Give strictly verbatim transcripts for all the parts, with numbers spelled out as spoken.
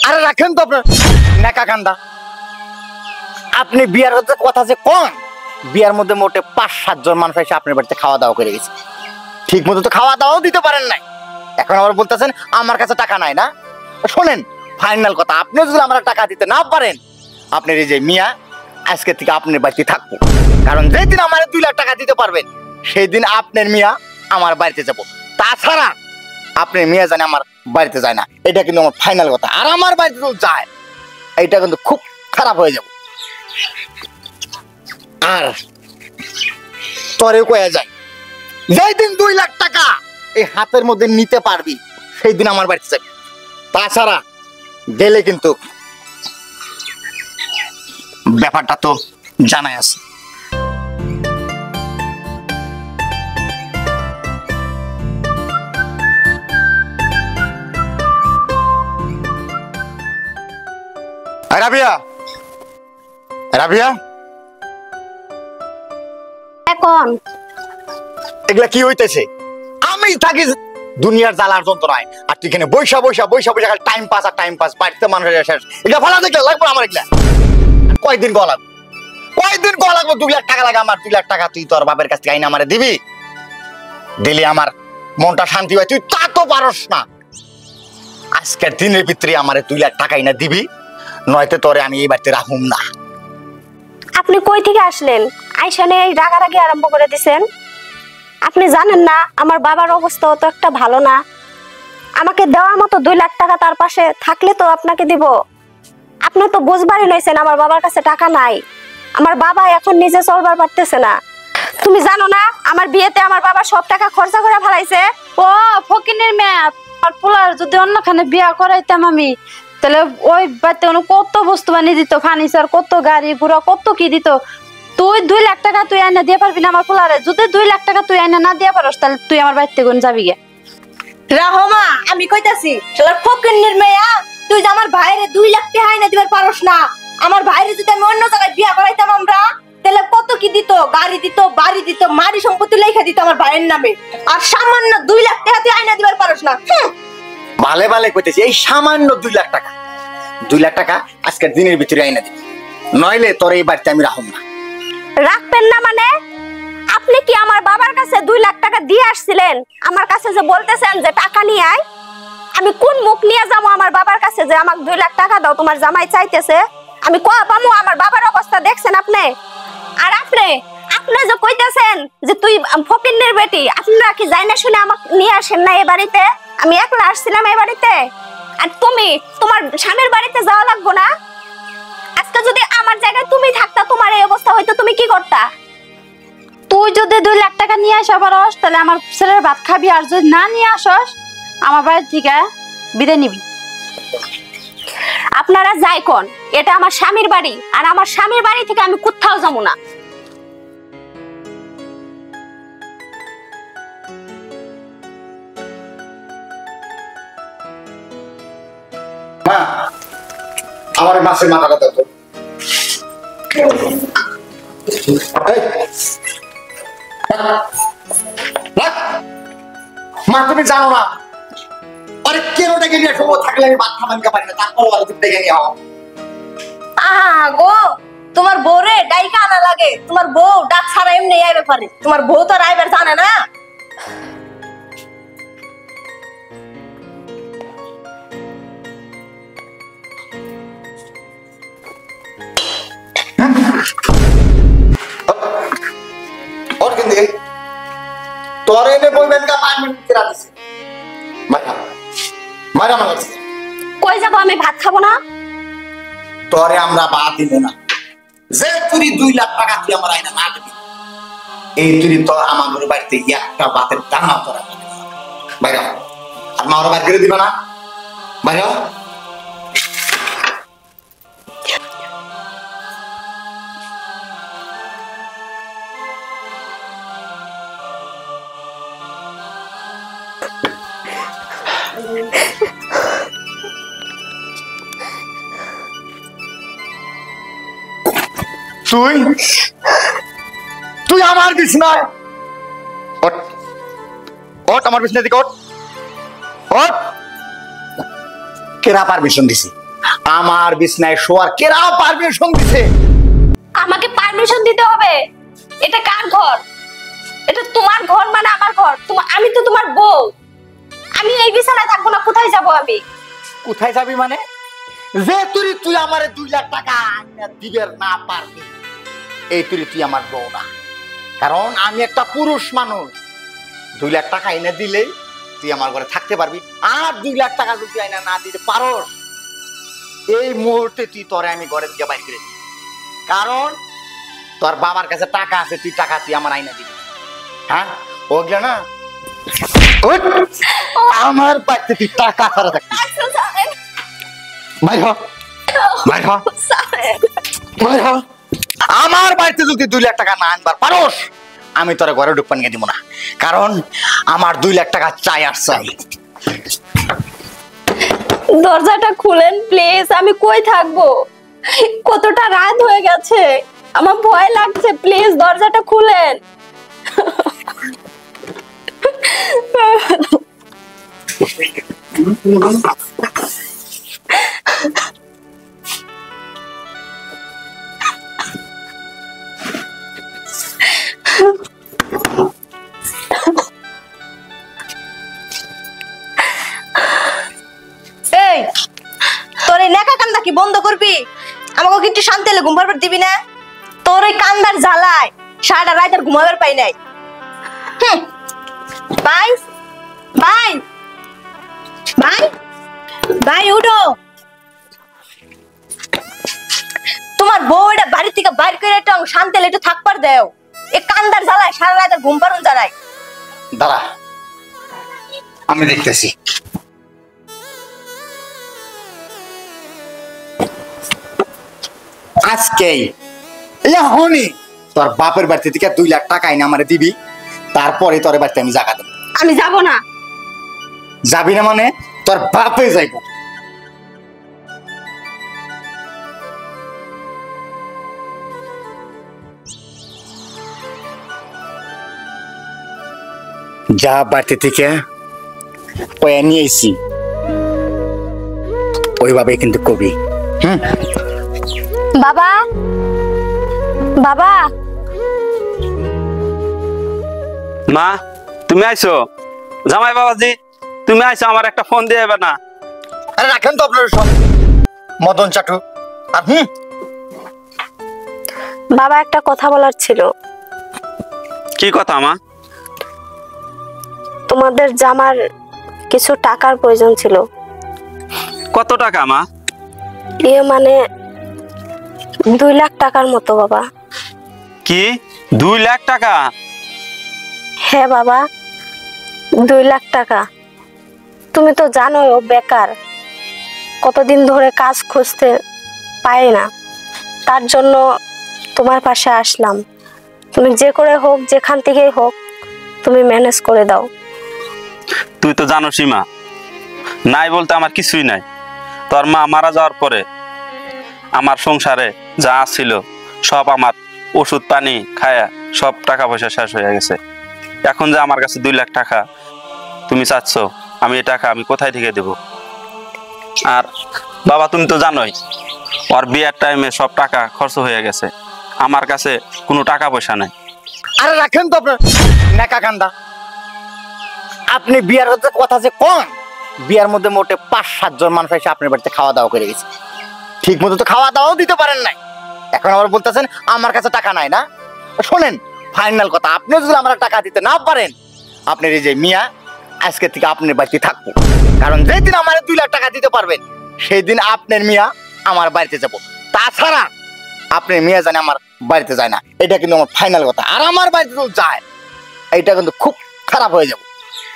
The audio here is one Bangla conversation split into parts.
আরে রাখেন তো আপনার নেকা কান্দা। আপনি বিয়ার কথা যে কন, বিয়ার মধ্যে মোটে পাঁচ সাতজন মানুষ এসে আপনার বাড়িতে খাওয়া দাওয়া করে গেছে, ঠিক মতো তো খাওয়া দাওয়াও দিতে পারেন নাই, এখন আবার বলতেছেন আমার কাছে টাকা নাই না। শোনেন ফাইনাল কথা, আপনি যদি আমার টাকা দিতে না পারেন, আপনার এই যে মিয়া আজকে থেকে আপনার বাড়িতে থাকবো, কারণ যেই দিন আমার দুই লাখ টাকা দিতে পারবেন সেই দিন আপনার মিয়া আমার বাড়িতে যাব। তাছাড়া আপনার মিয়া জানে আমার বাড়িতে যায় না, এটা কিন্তু আমার ফাইনাল কথা। আর আমার বাড়িতে তো যায়, এটা কিন্তু খুব খারাপ হয়ে যাব। আর তোরে কয়ে যায় যেই দিন দুই লাখ টাকা এই হাতের মধ্যে নিতে পারবি সেই দিন আমার বাড়িতে যাবি, তাছাড়া গেলে কিন্তু ব্যাপারটা তো জানাই আছে। রাবিয়া, রাবিয়া এখন এগুলা কি হইতেছে? আমি থাকি দুনিয়ার জ্বালার যন্ত্রণায়, আর তুই এখানে বৈশা বৈশা বৈশা বৈশা টাইম পাস আর টাইম পাস, বাড়িতে মানুষের এগুলা ভালো দেখলে লাগবে আমার। এগুলা কয়দিন ক লাগবে, কয়দিন ক লাগবে? দুই লাখ টাকা লাগে আমার, দুই লাখ টাকা তুই তোর বাপের কাছ থেকে আইনা আমারে দিবি, দিলে আমার মনটা শান্তি হয়। তুই তা তো পারস না। আজকের দিনের ভিতরে আমারে দুই লাখ টাকা আইনা দিবি, নয়তো তোরে আমি এই বাড়িতে রাখুম না। আপনি কই থেকে আসলেন? আইসানে এই রাগারাগি আরম্ভ করে দিছেন। আপনি জানেন না আমার বাবার অবস্থা তো একটা ভালো না, আমাকে দেওয়ার মতো দুই লাখ টাকা তার পাশে থাকলে তো আপনাকে দিব। আপনি তো বুঝবারই নইছেন আমার বাবার কাছে টাকা নাই, আমার বাবা এখন নিজে চলবার পারতেছে না। তুমি জানো না আমার বিয়েতে আমার বাবা সব টাকা খরচা করে ফেলাইছে। ও ফকিনের মেয়ে, আর পোলার যদি অন্যখানে বিয়া করাইতাম আমি, তাহলে ওই বাড়িতে কত বস্তু বানিয়ে দিত, ফার্নিচার, কত গাড়ি ঘোড়া, কত কি দিত। তুই দুই লাখ টাকা তুই আইনা দিয়ে পারবি না আমার পোলারে? যদি দুই লাখ টাকা তুই আইনা না দিয়ে পারস, তাহলে তুই আমার বাড়িতে কোন যাবি গে? রাহমা আমি কইতাছি শালা ফকিনের মেয়া, তুই যে আমার ভাইরে দুই লাখ টাকা আইনা দিবার পারস না। আমার ভাইরে যদি আমি অন্য জায়গায় বিয়া করাইতাম আমরা, তাহলে কত কি দিত, গাড়ি দিত, বাড়ি দিত, মারি সম্পত্তি লেখা দিত আমার ভাইয়ের নামে। আর সামান্য দুই লাখ টাকা তুই আইনা দিবার পারস না। ভালে ভালে কইতেছি, এই সামান্য দুই লাখ টাকা, দুই লাখ টাকা আজকের দিনের ভিতরে আইনা দিবি, নইলে তোর এই বাড়িতে আমি রাখুম না। রাখবেন না মানে? আপনি কি আমার বাবার কাছে দুই লাখ টাকা দিয়ে আসছিলেন? আমার কাছে যে বলতেছেন যে টাকা নিয়ে আয়, আমি কোন মুখ নিয়ে যাবো আমার বাবার কাছে যে আমাকে দুই লাখ টাকা দাও, তোমার জামাই চাইতেছে? আমি কোয়া পামু? আমার বাবার অবস্থা দেখছেন আপনি? আর আপনি আপনি যে কইতেছেন যে তুই ফকিন্নের বেটি, আপনারা কি যাই না শুনে আমাকে নিয়ে আসেন না এ বাড়িতে? আমি একলা আসছিলাম এ বাড়িতে, আর তুমি তোমার স্বামীর বাড়িতে যাওয়া লাগবো না? আজকে যদি আমার জায়গায় তুমি থাকতা, তোমার এই অবস্থা হইতো, তুমি কি করতা? তুই যদি দুই লাখ টাকা নিয়ে আসা পারস, তাহলে আমার ছেলের ভাত খাবি, আর যদি না নিয়ে আসস আমার বাড়ি থেকে বিদায় নিবি। আপনারা যাই কোন, এটা আমার স্বামীর বাড়ি, আর আমার স্বামীর বাড়ি থেকে আমি কোথাও যাবো না। মা, আমার মাছের মাথাটা দাও তো। মা তুমি জানো না, আরে কেন ডেকে নিয়ে আসবো? থাকলে আমি ভাত খাবানকে পারি না, তারপর আরো তুমি ডেকে নিয়ে আও। আহা গো, তোমার বউরে ডাইকা আনা লাগে। তোমার বউ ডাক ছাড়া এমনি আইবে পারে, তোমার বউ তো আর আইবার জানে না। और किन दिखे तोरे ने বলবেন কা পাঁচ মিনিট কিরা দিছে মারা মারা মারা কই যাব? আমি ভাত খাবো না। তোরে আমরা বাদ দিব না, যে তুই দুই লাখ টাকা তুই আমার আইনা না দিবি, এই তুই তো আমার বাড়িতে একটা বাতের দানা তোরা বাইরে আর মা ওরা বাইরে করে দিবা না, বাইরে তুই তুই আমার বিছনায় ওঠ ওঠ আমার বিছনা থেকে ওঠ ওঠ কেরা পারমিশন দিছি? আমার বিছনায় শোয়ার কেরা পারমিশন দিছে? আমাকে পারমিশন দিতে হবে? এটা কার ঘর? এটা তোমার ঘর মানে আমার ঘর। তোমার, আমি তো তোমার বউ। আমি এই বিছানায় থাকবো না। কোথায় যাব আমি? কোথায় যাবি মানে? যে তুই তুই আমারে দুই লাখ টাকা আইনা দিবের না পারবি, এই তুই তুই আমার বউ না। কারণ আমি একটা পুরুষ মানুষ। দুই লাখ টাকা আইনা দিলেই তুই আমার ঘরে থাকতে পারবি। আর দুই লাখ টাকা যদি আইনা না দিতে পারোস, এই মুহূর্তে তুই তোরে আমি ঘরে দিয়ে বাইর করে দিই। কারণ তোর বাবার কাছে টাকা আছে, তুই টাকা তুই আমার আইনা দিবি। হ্যাঁ, ওগুলো না ওই আমার বাড়িতে তুই টাকা ছাড়া থাকবি। ভাই হ ভাই হ ভাই হ আমার বাড়িতে যদি দুই লাখ টাকা না আনবার পারোস, আমি তোর ঘরে ঢুকপান গিয়ে দিব না। কারণ আমার দুই লাখ টাকা চাই আর চাই। দরজাটা খুলেন প্লিজ। আমি কই থাকবো? কতটা রাত হয়ে গেছে, আমার ভয় লাগছে। প্লিজ দরজাটা খুলেন। এই তোর এই নেকা কান্দা কি বন্ধ করবি? আমাকে কি একটু শান্তি হলে ঘুম পাড়বার দিবি না? তোর ওই কান্দার জ্বালায় সারা রাত আর ঘুমাবার পাই নাই। হুম, ভাই ভাই ভাই ভাই উঠো। তোমার বউ এটা বাড়ি থেকে বাইর করে একটু শান্তি হলে একটু থাকবার দেও। এই কান্দার জ্বালায় সারা রাত আর ঘুম পাড়ুন জ্বালায়। দাঁড়া, আমি দেখতেছি। আজকেই এখনই তোর বাপের বাড়িতে থেকে দুই লাখ টাকা এনে আমারে দিবি, তারপরে তোর বাড়িতে আমি জায়গা দেব। আমি যাব না। যাবি না মানে তোর বাপে যাইব। যা বাড়িতে থেকে কয়ে নিয়ে এসি, ওইভাবে কিন্তু কবি। হুম, বাবা বাবা মা তুমি আইছো? জামাই বাবাজি তুমি আইছো, আমার একটা ফোন দিয়ে এবার না। আরে রাখেন তো আপনার সব মদন চাটু। আর হুম, বাবা একটা কথা বলার ছিল। কি কথা মা? তোমাদের জামার কিছু টাকার প্রয়োজন ছিল। কত টাকা মা? ইয়ে মানে দুই লাখ টাকার মতো বাবা। কি দুই লাখ টাকা? হ্যাঁ বাবা, দুই লাখ টাকা। তুমি তো জানোই ও বেকার, কতদিন ধরে কাজ খুঁজতে পায় না। তার জন্য তোমার পাশে আসলাম। তুমি যে করে হোক, যেখান থেকেই হোক, তুমি ম্যানেজ করে দাও। তুই তো জানোসই মা, নাই বলতে আমার কিছুই নাই। তোর মা মারা যাওয়ার পরে আমার সংসারে যা ছিল সব আমার ওষুধ পানি খায়া সব টাকা পয়সা শেষ হয়ে গেছে। এখন যে আমার কাছে দুই লাখ টাকা তুমি চাচ্ছ, আমি এই টাকা আমি কোথায় থেকে দেব? আর বাবা তুমি তো জানোই ওর বিয়ের টাইমে সব টাকা খরচ হয়ে গেছে, আমার কাছে কোনো টাকা পয়সা নাই। আরে রাখেন তো আপনার নেকা কান্দা। আপনি বিয়ার হচ্ছে কথা যে কন, বিয়ার মধ্যে মোটে পাঁচ সাতজন মানুষ এসে আপনার বাড়িতে খাওয়া দাওয়া করে গেছে। ঠিক মতো তো খাওয়া দাওয়াও দিতে পারেন নাই, এখন আবার বলতেছেন আমার কাছে টাকা নাই। না শোনেন, ফাইনাল কথা, আপনি যদি আমার টাকা দিতে না পারেন, আপনার এই যে মিয়া আজকে থেকে আপনার বাড়িতে থাকবো। কারণ যেদিন আমার দুই লাখ টাকা দিতে পারবেন, সেই দিন আপনার মিয়া আমার বাড়িতে যাব। তাছাড়া আপনার মিয়া জানে আমার বাড়িতে যায় না, এটা কিন্তু আমার ফাইনাল কথা। আর আমার বাড়িতে তো যায়, এটা কিন্তু খুব খারাপ হয়ে যাবে।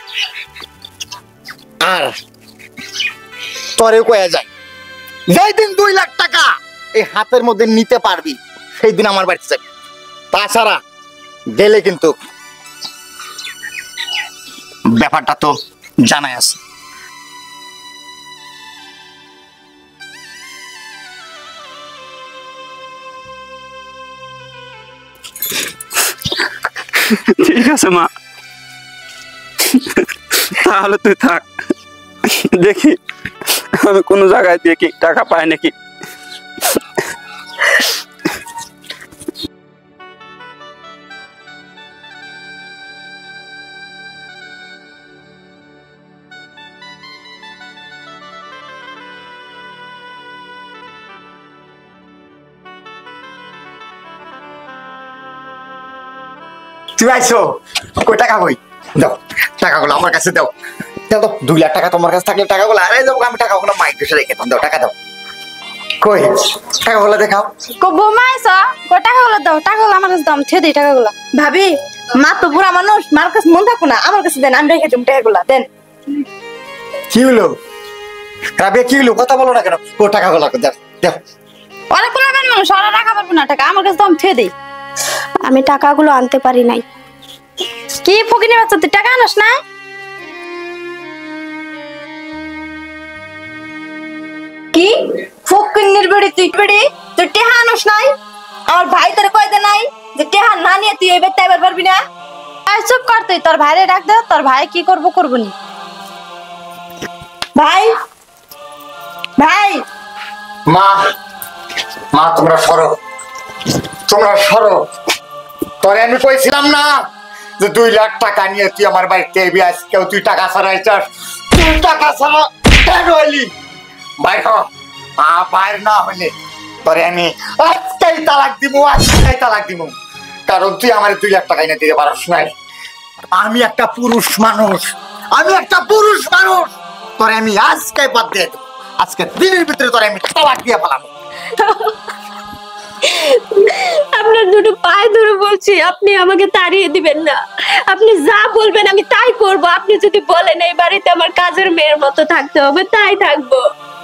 আর তোরে কয়ে যায়, যেই দিন দুই লাখ টাকা এই হাতের মধ্যে নিতে পারবি, সেই দিন আমার বাড়িতে যাবি। তাছাড়া গেলে কিন্তু ব্যাপারটা তো জানাই আছে। ঠিক আছে মা, তাহলে তুই থাক, দেখি আমি কোনো জায়গায় দিয়ে কি টাকা পাই নাকি? তুমি আইছো কই টাকা কই দাও টাকাগুলো আমার কাছে দাও দাও দাও দুই লাখ টাকা তোমার কাছে থাকলে টাকাগুলো আরে যাবো আমি টাকাগুলো মাইক বসে রেখে দাও টাকা দাও কই টাকাগুলো দেখাও কো বৌমা আইছো কো টাকাগুলো দাও টাকাগুলো আমার কাছে দাম থে দেই টাকাগুলো ভাবি মা তো বুড়া মানুষ, মার কাছে মন থাকো না, আমার কাছে দেন, আমি রেখে দিম টাকাগুলা দেন। কি হলো রাবিয়া কি হলো কথা বলো না কেন কো টাকাগুলো দাও দাও ওরা কোন মানুষ ওরা টাকা পারবো না টাকা আমার কাছে দাম থে দেই। আমি টাকাগুলো আনতে পারি নাই। কি ফকিনি বাচ্চা তুই টাকা আনস না? কি ফকিন্নির বেড়ি তুই বেড়ি তুই টেহা আনস নাই? আমার ভাই তোরে কই দে নাই যে টেহা না নিয়ে তুই এবার তাইবার পারবি না? আই চুপ কর তুই, তোর ভাইরে ডাক দে, তোর ভাই কি করবো করবো নি। ভাই ভাই মা মা তোমরা সরো তোমরা সরো তোরে আমি কইছিলাম না যে দুই লাখ টাকা নিয়ে তুই আমার বাড়িতে এবি আজকেও তুই টাকা ছাড়াই চাস তুই টাকা ছাড়া কেন এলি বাইর হ আ বাইর না হলে তোরে আমি আজকেই তালাক দিব আজকেই তালাক দিব কারণ তুই আমার দুই লাখ টাকা এনে দিতে পারস নাই আমি একটা পুরুষ মানুষ আমি একটা পুরুষ মানুষ তোরে আমি আজকেই বাদ দিয়ে দেব আজকে দিনের ভিতরে তোরে আমি তালাক দিয়ে ফেলাম আপনার দুটো পায়ে ধরে বলছি আপনি আমাকে তাড়িয়ে দিবেন না। আপনি যা বলবেন আমি তাই করব। আপনি যদি বলেন এই বাড়িতে আমার কাজের মেয়ের মতো থাকতে হবে তাই থাকবো।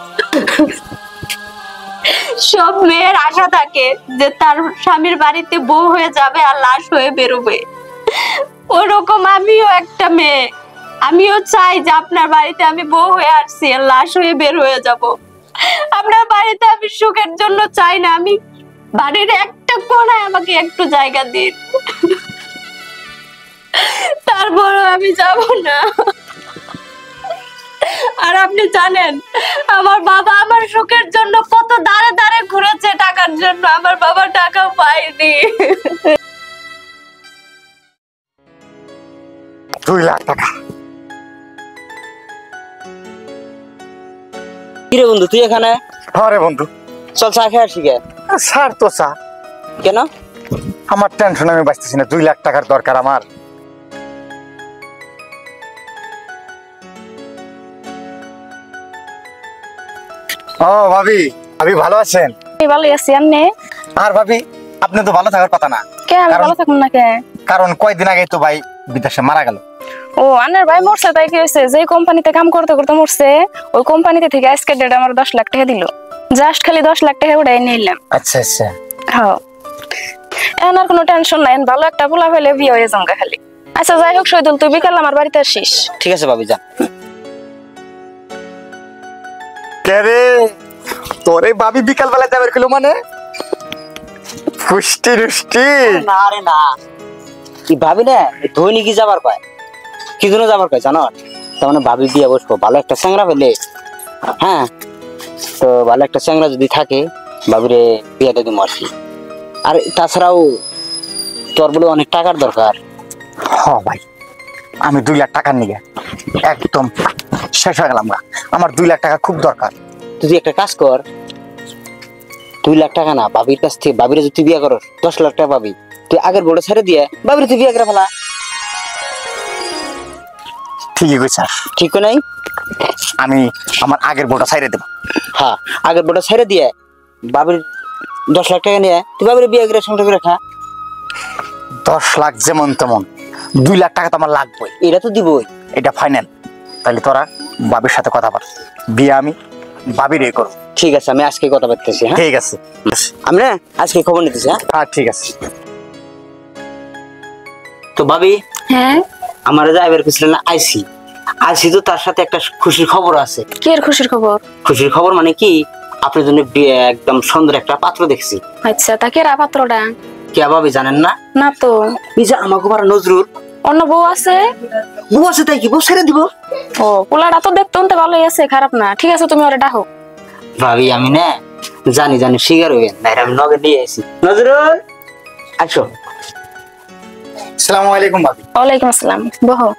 সব মেয়ের আশা থাকে যে তার স্বামীর বাড়িতে বউ হয়ে যাবে আর লাশ হয়ে বেরোবে, ওরকম আমিও একটা মেয়ে। আমিও চাই যে আপনার বাড়িতে আমি বউ হয়ে আসছি আর লাশ হয়ে বের হয়ে যাব। আপনার বাড়িতে আমি সুখের জন্য চাই না, আমি বাড়ির একটা কোণায় আমাকে একটু জায়গা দিন, তারপরও আমি যাব না। আর আপনি জানেন আমার বাবা আমার সুখের জন্য কত দাঁড়ে দাঁড়ে ঘুরেছে টাকার জন্য, আমার বাবা টাকা পায়নি। দুই লাখ টাকা কিরে বন্ধু তুই এখানে? হ্যাঁ রে বন্ধু চল চা খেয়ে আসি গে। স্যার তো চা কেন? আমার টেনশন আমি বাঁচতেছি না, দুই লাখ টাকার দরকার আমার। ও ভাবি ভাবি ভালো আছেন? ভালো আছি। আন্নে আর ভাবি আপনি তো ভালো থাকার কথা না। কে আমি ভালো থাকুন না কে? কারণ কয়দিন আগে তো ভাই বিদেশে মারা গেল। ও আন্নার ভাই মরছে তাই কি হয়েছে? যে কোম্পানিতে কাম করতে করতে মরছে ওই কোম্পানিতে থেকে আজকে ডেট আমার দশ লাখ টাকা দিল। জাস্ট খালি দশ লাখ টাকা উড়াই নিলাম। আচ্ছা আচ্ছা হ্যাঁ এখন আর কোনো টেনশন নাই, ভালো একটা পোলা ফেলে বিয়ে হয়ে যাঙ্গা খালি। আচ্ছা যাই হোক শহীদুল তুই বিকাল আমার বাড়িতে আসিস। ঠিক আছে ভাবি যা। কে রে তোরে ভাবি বিকাল বেলা যাবে কিলো মানে ফুষ্টি রুষ্টি? না রে না, কি ভাবি না ধনী কি যাবার পায়, কি জন্য যাবার পায় জানো? তার মানে ভাবি বিয়ে বসবো, ভালো একটা চ্যাংরা পেলে, হ্যাঁ তো ভালো একটা চ্যাংরা যদি থাকে ভাবিরে বিয়েটা দিব আর কি। আর তাছাড়াও তোর বলে অনেক টাকার দরকার। হ ভাই আমি দুই লাখ টাকার নিগে একদম শেষ হয়ে গেলাম গা, আমার দুই লাখ টাকা খুব দরকার। তুই একটা কাজ কর, দুই লাখ টাকা না ভাবির কাছ থেকে ভাবিরে যদি বিয়ে করস দশ লাখ টাকা পাবি, তুই আগের বড় ছেড়ে দিয়ে ভাবিরে তুই বিয়ে করে ফেলা। ঠিকই কইছ, ঠিক নাই? আমি আমার আগের বউটা ছাইরে দেব। হ্যাঁ আগের বড় ছেড়ে দিয়ে ভাবির দশ লাখ টাকা নিয়ে তুই ভাবিরে বিয়ে করে সংসার করে খা। দশ লাখ যেমন তেমন দুই লাখ টাকা তো আমার লাগবেই, এটা তো দিবই। এটা ফাইনাল। তাহলে তোরা বাবির সাথে কথা বল, বিয়ে আমি বাবির এ করো। ঠিক আছে আমি আজকে কথা বলতেছি। হ্যাঁ ঠিক আছে আমি না আজকে খবর নিতেছি। হ্যাঁ হ্যাঁ ঠিক আছে। তো ভাবি হ্যাঁ আমার যা এবার কিছলেন আইসি আইসি তো তার সাথে একটা খুশির খবর আছে। কি এর খুশির খবর? খুশির খবর মানে কি আপনার জন্য একদম সুন্দর একটা পাত্র দেখছি। আচ্ছা তা কে রা পাত্রটা? কে ভাবি জানেন না? না তো। এই যে আমাকে পারা নজরুল অন্য বউ আছে? বউ আছে তাই কি বউ ছেড়ে দিব? ও পোলাটা তো দেখতে উনতে ভালোই আছে, খারাপ না। ঠিক আছে তুমি ওরে ডাকো। ভাবি আমি না জানি জানি শিকার হইবেন না, আমি নগে নিয়ে আইছি। নজরুল আসো। আসসালামু আলাইকুম ভাবি। ওয়ালাইকুম আসসালাম, বহো।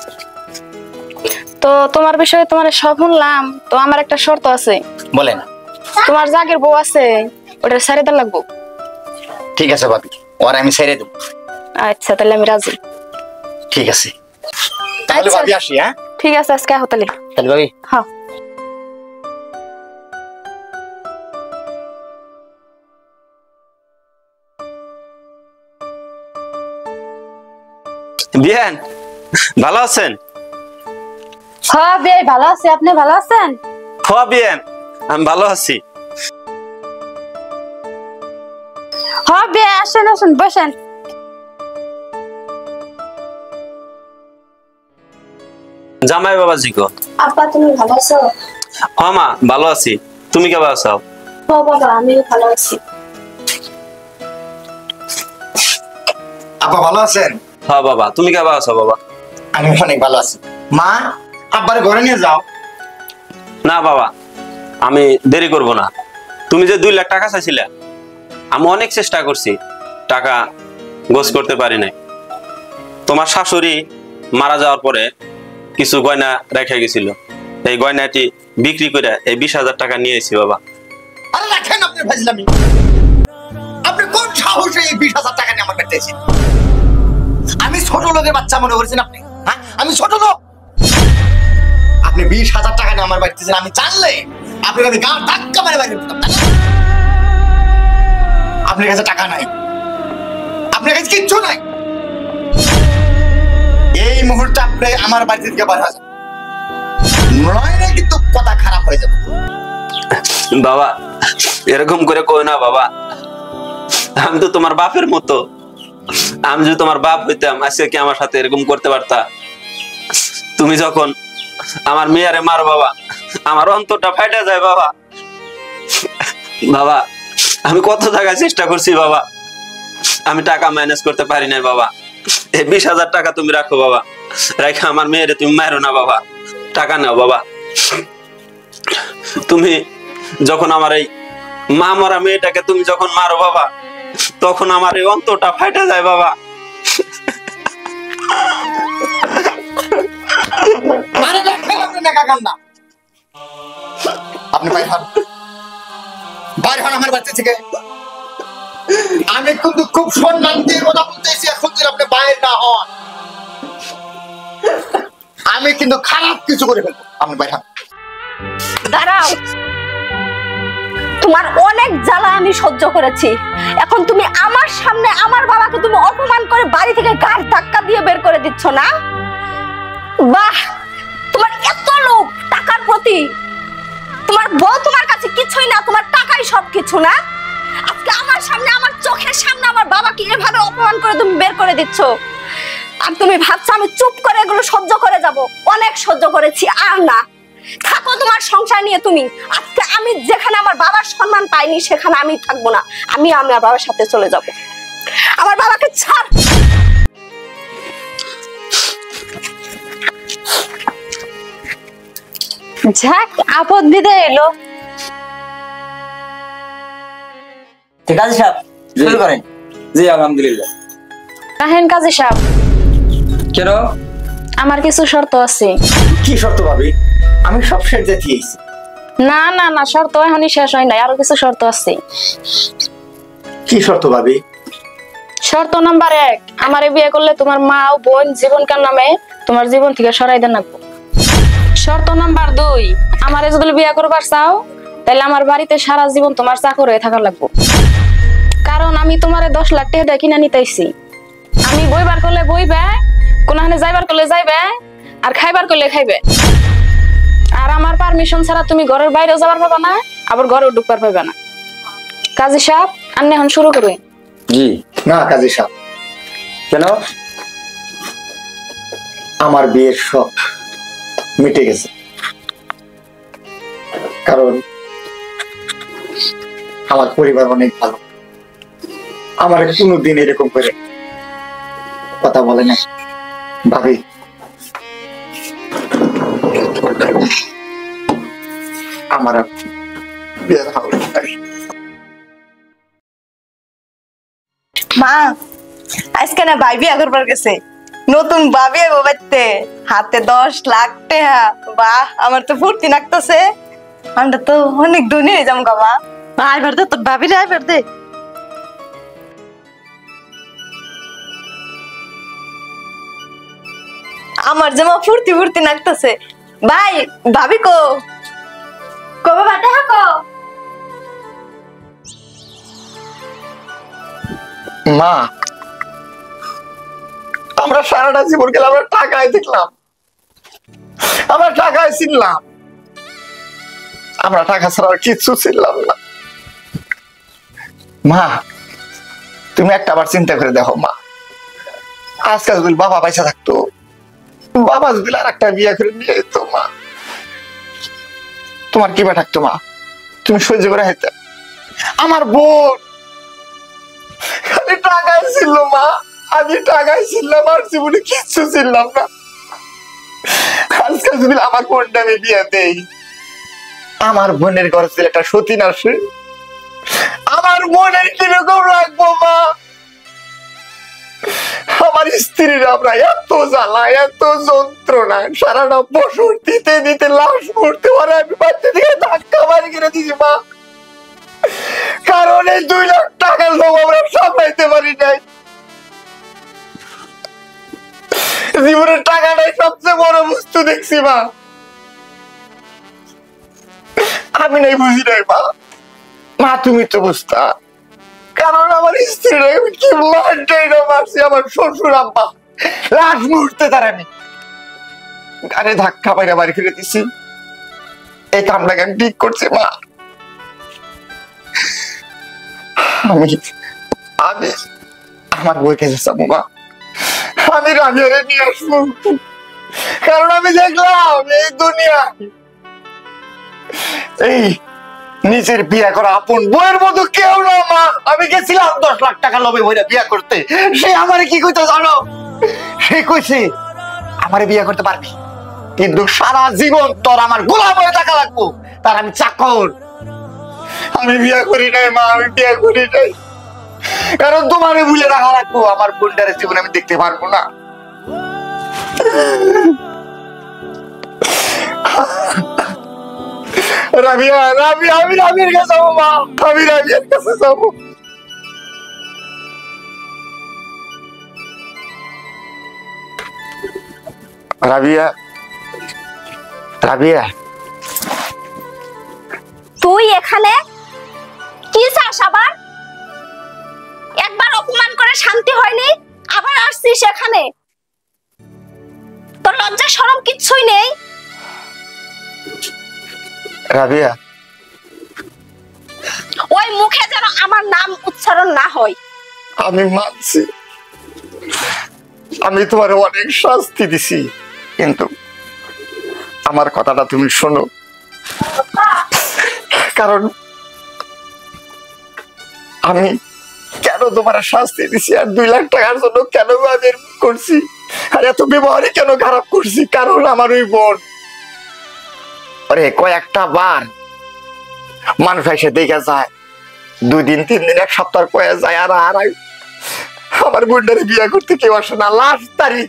তো তোমার বিষয়ে তোমার সব শুনলাম, তো আমার একটা শর্ত আছে। বলেন। তোমার জাগের বউ আছে, ওটা ছেড়ে দেওয়া লাগবো। ঠিক আছে ভাবি, ওর আমি ছেড়ে দেব। আচ্ছা তাহলে আমি রাজি। ঠিক আছে তাহলে আচ্ছা। ভাবি আসি। হ্যাঁ ঠিক আছে, আজকে আহ তাহলে। তাহলে ভাবি হ্যাঁ। বিয়ান ভালো আছেন? হ্যাঁ বেশ ভালো আছি, আপনি ভালো আছেন? হ্যাঁ বিয়ান আমি ভালো আছি। হ্যাঁ বে আসেন আসেন বসেন। জামাই বাবাজি গো। আব্বা তুমি ভালো আছো? হ্যাঁ মা ভালো আছি, তুমি কেমন আছো? ও বাবা আমিও ভালো আছি। আব্বা ভালো আছেন? হ্যাঁ বাবা, তুমি কেমন আছো বাবা? আমি অনেক ভালো আছি। মা আব্বার ঘরে নিয়ে যাও। না বাবা, আমি দেরি করব না। তুমি যে দুই লাখ টাকা চাইছিলে, আমি অনেক চেষ্টা করছি, টাকা গোছ করতে পারি নাই। তোমার শাশুড়ি মারা যাওয়ার পরে কিছু গয়না রেখে গেছিল, এই গয়নাটি বিক্রি করে এই বিশ হাজার টাকা নিয়েছি বাবা। আরে রাখেন আপনি ফাজলামি। আপনি কোন সাহসে এই বিশ হাজার টাকা নিয়ে আমার কাছে এসেছেন? আমি ছোট লোকের বাচ্চা মনে করছেন আপনি? হ্যাঁ আমি ছোট লোক? আপনি বিশ হাজার টাকা নিয়ে আমার বাড়িতে আমি জানলে আপনার আমি গা ধাক্কা মেরে বাইরে দিতাম। আপনার কাছে টাকা নাই, আপনার কাছে কিচ্ছু নাই। এই মুহূর্তে আপনি আমার বাড়ি থেকে বার হয়ে যান, নইলে কিন্তু কথা খারাপ হয়ে যাবে। বাবা এরকম করে কই না বাবা, আমি তো তোমার বাপের মতো। আমি যদি তোমার বাপ হইতাম আজকে কি আমার সাথে এরকম করতে পারতা? তুমি যখন আমার মেয়ারে মারো বাবা, আমার অন্তরটা ফাইটা যায় বাবা। বাবা আমি কত জায়গায় চেষ্টা করছি বাবা, আমি টাকা ম্যানেজ করতে পারি না বাবা। এই বিশ হাজার টাকা তুমি রাখো বাবা, রেখে আমার মেয়েরে তুমি মারো না বাবা। টাকা নাও বাবা। তুমি যখন আমার এই মা মরা মেয়েটাকে তুমি যখন মারো বাবা, তখন আমার এই অন্তরটা ফাইটা যায় বাবা। আরে দেখেন আপনি নাকা কান্না। আপনি বাইরে হন, বাইরে হন আমার বাড়ি থেকে। আমি কিন্তু খুব সম্মান দিয়ে কথা বলতেছি, এখন যদি আপনি বাইরে না হন আমি কিন্তু খারাপ কিছু করে ফেলবো। আপনি বাইরে হন। দাঁড়াও, তোমার অনেক জ্বালা আমি সহ্য করেছি। এখন তুমি আমার সামনে আমার বাবাকে তুমি অপমান করে বাড়ি থেকে গাড় ধাক্কা দিয়ে বের করে দিচ্ছ না? বাহ, তোমার এত লোভ টাকার প্রতি। তোমার বউ তোমার কাছে কিছুই না, তোমার টাকাই সবকিছু না? আজকে আমার সামনে আমার চোখের সামনে আমার বাবাকে এভাবে অপমান করে তুমি বের করে দিচ্ছ, আর তুমি ভাবছো আমি চুপ করে এগুলো সহ্য করে যাব? অনেক সহ্য করেছি, আর না। থাকো তোমার সংসার নিয়ে তুমি। আজকে আমি যেখানে আমার বাবার সম্মান পাইনি সেখানে আমি থাকবো না। আমি আমার বাবার সাথে চলে যাব। আমার বাবাকে ছাড়। যাক আপদ বিদায় এলো। ঠিক আছে সাহেব, শুরু করেন। জি আলহামদুলিল্লাহ। রাহেন কাজী সাহেব, কেন? আমার কিছু শর্ত আছে। কি শর্ত ভাবি? আমি সব শেষ দেখিয়েছি। না না না, শর্ত এখনই শেষ হয় নাই, আরো কিছু শর্ত আছে। কি শর্ত ভাবি? শর্ত নাম্বার এক, আমারে বিয়ে করলে তোমার মা ও বোন জীবনকার নামে তোমার জীবন থেকে সরাই দেন রাখবো। শর্ত নাম্বার দুই, আমারে যদি বিয়ে করবার চাও তাহলে আমার বাড়িতে সারা জীবন তোমার চাকর হয়ে থাকা লাগবো। কারণ আমি তোমারে দশ লাখ টাকা কিনা নিতেছি। আমি বইবার করলে বইবে, কোনখানে যাইবার করলে যাইবে, আর খাইবার করলে খাইবে। আর আমার পারমিশন ছাড়া তুমি ঘরের বাইরে যাবার পাবা না, আবার ঘরেও ঢুকবার পাবে না। কাজী সাহেব আপনি এখন শুরু করুন। জি। না কাজী সাহেব, কেন? আমার বিয়ের শখ মিটে গেছে। কারণ আমার পরিবার অনেক ভালো, আমার কোনোদিন এরকম করে কথা বলে না। ভাবি আমার আর বিয়ের হাউস নাই। মা আজকে না ভাই বিয়া করবার গেছে, নতুন ভাবি বাবাইতে, হাতে দশ লাখ টাকা। বাহ, আমার তো ফুর্তি লাগতেছে, আমরা তো অনেক ধনী হয়ে যাবো গা। মা আইবার দে, তোর ভাবি রে আইবার দে। আমার যেমন ফুর্তি ফুর্তি লাগতেছে। ভাই ভাবি কো কো বাবা দেখা কো। মা আমরা সারাটা জীবন গেলে আমরা টাকায় দেখলাম, আমরা টাকায় ছিলাম, আমরা টাকা ছাড়া আর কিচ্ছু ছিলাম না। মা তুমি একটা বার চিন্তা করে দেখো মা, আজকাল যদি বাবা পয়সা থাকতো, বাবা যদি আর একটা বিয়ে করে নিয়ে যেত, মা তোমার কি বা থাকতো মা, তুমি সহ্য করে হাইতে। আমার বোন খালি টাকায় ছিল মা, আমি টাকায় ছিলাম, আর জীবনে কিচ্ছু ছিলাম না। আজকাল যদি আমার বোনটা আমি বিয়ে দেই, আমার বোনের ঘরে ছিল একটা সতীন আসে, আমার বোনের কিরকম রাখবো মা? আমার স্ত্রীর আমরা এত জ্বালা, এত যন্ত্রণা, সারাটা বছর দিতে দিতে লাশ মরতে পারে, আমি বাড়িতে থেকে ধাক্কা মারি কিনে দিছি মা। কারণ এই দুই লাখ টাকার লোক আমরা সামলাইতে পারি নাই। জীবনের টাকাটাই সবচেয়ে বড় বস্তু দেখছি মা, আমি নাই বুঝি নাই মা। মা তুমি তো বুঝতা, কারণ আমার স্ত্রীরা কি লাশটাই না মারছি, আমার শ্বশুর আব্বা লাশ মুহূর্তে তার আমি গাড়ি ধাক্কা পাইরা বাড়ি ফিরে দিছি। এই কামটাকে আমি ঠিক করছি মা। আমি আমি আমার বই কাছে যাবো মা, আমি রাবিয়ারে নিয়ে আসবো, কারণ আমি দেখলাম এই দুনিয়া এই নিজের বিয়ে করা আপন বইয়ের মতো কেউ না মা। আমি গেছিলাম দশ লাখ টাকা লোভে বইরা বিয়ে করতে, সে আমারে কি কইতো জানো? সে কইছে আমারে বিয়ে করতে পারবি, কিন্তু সারা জীবন তোর আমার গোলাম হয়ে টাকা লাগবো, তার আমি চাকর। আমি বিয়ে করি নাই মা, আমি বিয়ে করি নাই, কারণ তোমারে ভুলে রাখা রাখবো, আমার বোনটারে জীবনে আমি দেখতে পারবো না। রাবিয়া রাবিয়া আমি রাবিয়ার কাছে যাবো মা, আমি রাবিয়ার কাছে যাবো। রাবিয়া রাবিয়া তুই এখানে কি চাস? আবার একবার অপমান করে শান্তি হয়নি, আবার আসছিস এখানে? তোর লজ্জা শরম কিচ্ছুই নেই? রাবিয়া ওই মুখে যেন আমার নাম উচ্চারণ না হয়। আমি মানছি, আমি তোমার অনেক শাস্তি দিছি, কিন্তু আমার কথাটা তুমি শোনো, কারণ আমি কেন তোমার শাস্তি দিছি আর দুই লাখ টাকার জন্য কেন আমি করছি আর এত ব্যবহারই কেন খারাপ করছি? কারণ আমার ওই বোন, আরে কয়েকটা বার মানুষ এসে দেখে যায়, দুই দিন তিন দিন এক সপ্তাহ কয়ে যায়, আর আর আমার বোনটারে বিয়ে করতে কেউ আসে না। লাস্ট তারিখ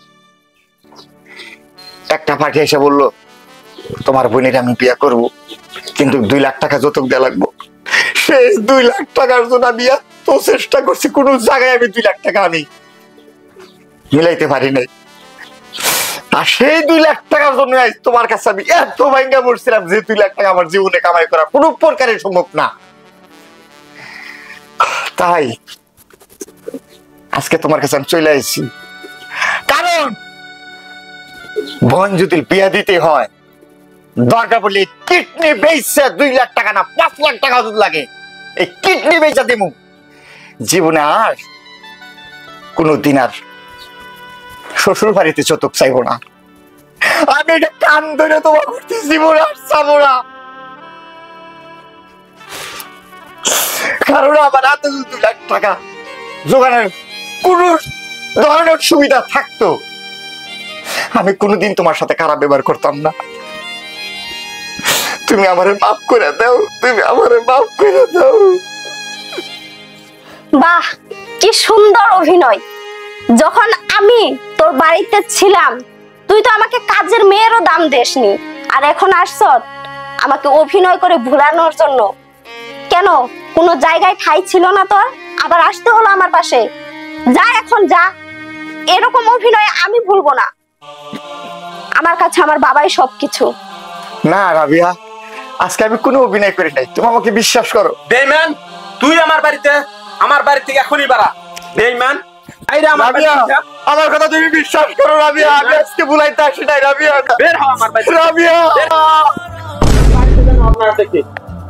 একটা পার্টি এসে বললো তোমার বোনের আমি বিয়ে করবো, কিন্তু দুই লাখ টাকা যৌতুক দেওয়া লাগবো। শেষ দুই লাখ টাকার জন্য আমি এত চেষ্টা করছি, কোন জায়গায় আমি দুই লাখ টাকা আমি মিলাইতে পারি নাই। আর সেই দুই লাখ টাকার জন্য তোমার কাছে আমি এত ভাঙ্গা পড়ছিলাম যে দুই লাখ টাকা আমার জীবনে কামাই করা কোনো প্রকারে সম্ভব না। তাই আজকে তোমার কাছে আমি চলে আসছি, কারণ বোন যদি বিয়া দিতে হয়, দরকার পড়লে কিডনি বেচে দুই লাখ টাকা না পাঁচ লাখ টাকা যদি লাগে, এই কিডনি বেচা দেবো। জীবনে আর কোনদিন আর শ্বশুর বাড়িতে চতুক চাইবো না। আমি এটা কান ধরে তোমার করতে জীবন আর চাবো না, কারণ আমার হাতে দুই লাখ টাকা জোগানোর কোন ধরনের সুবিধা থাকতো, আমি কোনোদিন তোমার সাথে খারাপ ব্যবহার করতাম না। তুমি আমারে মাফ করে দাও, তুমি আমারে মাফ করে দাও। বাহ, কি সুন্দর অভিনয়। যখন আমি তোর বাড়িতে ছিলাম তুই তো আমাকে কাজের মেয়েরও দাম দেসনি, আর এখন আসছ আমাকে অভিনয় করে ভুলানোর জন্য। কেন, কোনো জায়গায় ঠাঁই ছিল না তোর, আবার আসতে হলো আমার পাশে? যা এখন যা, এরকম অভিনয় আমি ভুলবো না। আমার কাছে আমার বাবাই সবকিছু। না রাবিয়া, আজকে আমি কোনো অভিনয় করি নাই, তুমি আমাকে বিশ্বাস করো। বেঈমান, তুই আমার বাড়িতে, আমার বাড়ি থেকে এখনই বাড়া। বেঈমান, আইরে আমার রাবিয়া, বাড়িতে। আমার কথা তুমি বিশ্বাস করো রাবিয়া, আমি আজকে ভুলাইতে আসি নাই রাবিয়া। বের হ আমার বাড়ি থেকে। রাবিয়া, বাড়িতে যান আপনারা দেখি।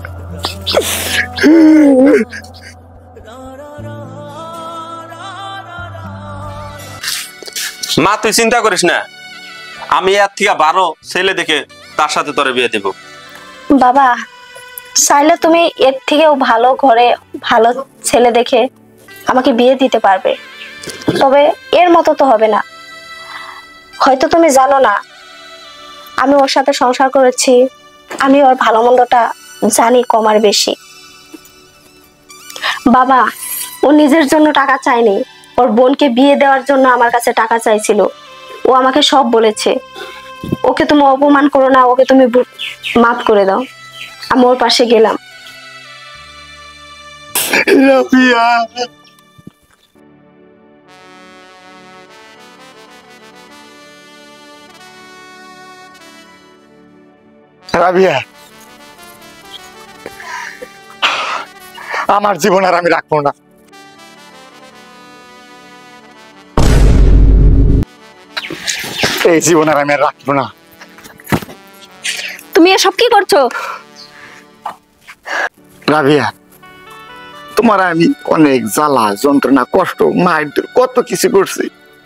মা তুই চিন্তা করিস না, আমি এর থেকে বারো ছেলে দেখে তার সাথে তোরে বিয়ে দেব। বাবা, চাইলে তুমি এর থেকেও ভালো ঘরে ভালো ছেলে দেখে আমাকে বিয়ে দিতে পারবে, তবে এর মতো তো হবে না। হয়তো তুমি জানো না, আমি ওর সাথে সংসার করেছি, আমি ওর ভালো মন্দটা জানি কম আর বেশি। বাবা, ও নিজের জন্য টাকা চায়নি, ওর বোনকে বিয়ে দেওয়ার জন্য আমার কাছে টাকা চাইছিল। ও আমাকে সব বলেছে। ওকে তুমি অপমান করো না, ওকে তুমি মাফ করে দাও। আমি ওর পাশে গেলাম। রাবিয়া, রাবিয়া, আমার জীবন আর আমি রাখবো না। এই জীবন আর আমি আর রাখবো না। তুমি এসব কি করছো? রাবিয়া, তোমার আমি অনেক জ্বালা যন্ত্রণা কষ্ট মায়ের কত কিছু করছি।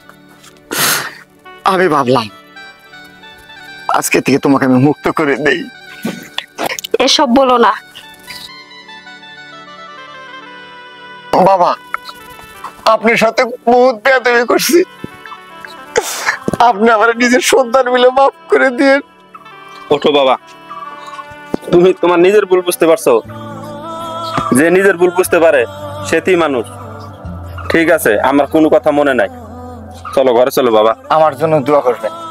আমি ভাবলাম আজকে থেকে তোমাকে আমি মুক্ত করে দেই। এসব বলো না বাবা, আপনার সাথে বহুত বেয়াদবি করছি, আপনি আমার নিজের সন্তান মিলে মাফ করে দিয়ে। ওঠো বাবা, তুমি তোমার নিজের ভুল বুঝতে পারছো। যে নিজের ভুল বুঝতে পারে সেটি মানুষ। ঠিক আছে, আমার কোনো কথা মনে নাই, চলো ঘরে চলো বাবা। আমার জন্য দোয়া করবেন।